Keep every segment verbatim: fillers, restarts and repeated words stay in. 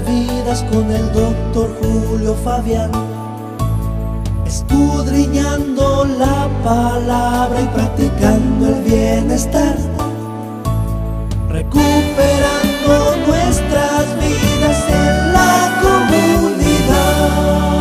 nuestras vidas con el doctor Julio Fabián, escudriñando la palabra y practicando el bienestar, recuperando nuestras vidas en la comunidad.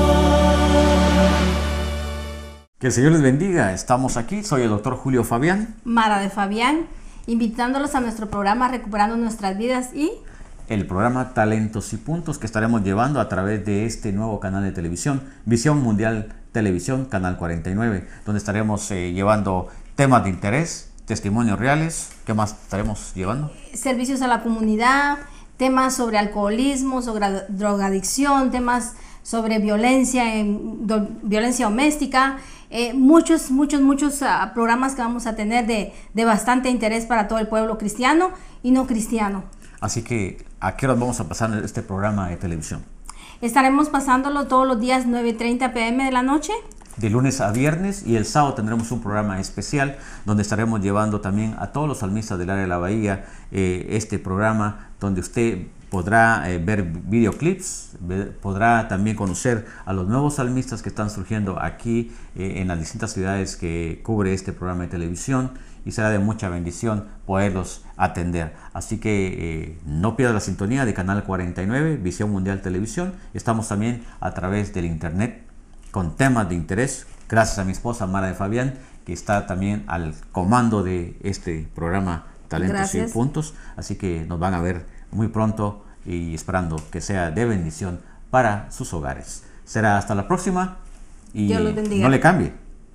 Que el Señor les bendiga. Estamos aquí, soy el doctor Julio Fabián, Mara de Fabián, invitándolos a nuestro programa Recuperando Nuestras Vidas y el programa Talentos y Puntos que estaremos llevando a través de este nuevo canal de televisión, Visión Mundial Televisión, Canal cuarenta y nueve, donde estaremos eh, llevando temas de interés, testimonios reales. ¿Qué más estaremos llevando? servicios a la comunidad, temas sobre alcoholismo, sobre drogadicción, temas sobre violencia, en, do, violencia doméstica, eh, muchos, muchos, muchos uh, programas que vamos a tener de, de bastante interés para todo el pueblo cristiano y no cristiano. Así que, ¿a qué hora vamos a pasar este programa de televisión? Estaremos pasándolo todos los días nueve y treinta p m de la noche. De lunes a viernes, y el sábado tendremos un programa especial donde estaremos llevando también a todos los salmistas del área de la Bahía eh, este programa donde usted podrá eh, ver videoclips, ver, podrá también conocer a los nuevos salmistas que están surgiendo aquí eh, en las distintas ciudades que cubre este programa de televisión, y será de mucha bendición poderlos atender. Así que eh, no pierda la sintonía de Canal cuarenta y nueve, Visión Mundial Televisión. Estamos también a través del internet con temas de interés, gracias a mi esposa Mara de Fabián, que está también al comando de este programa Talentos Gracias. y Puntos. Así que nos van a ver muy pronto y esperando que sea de bendición para sus hogares. Será hasta la próxima y Dios los bendiga. no le cambie.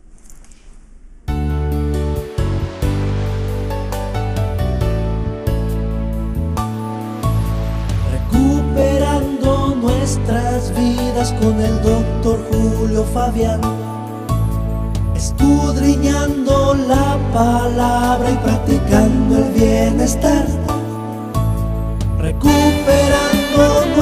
Recuperando nuestras vidas con el doctor Julio Fabián, escudriñando la palabra y practicando el bienestar, recuperando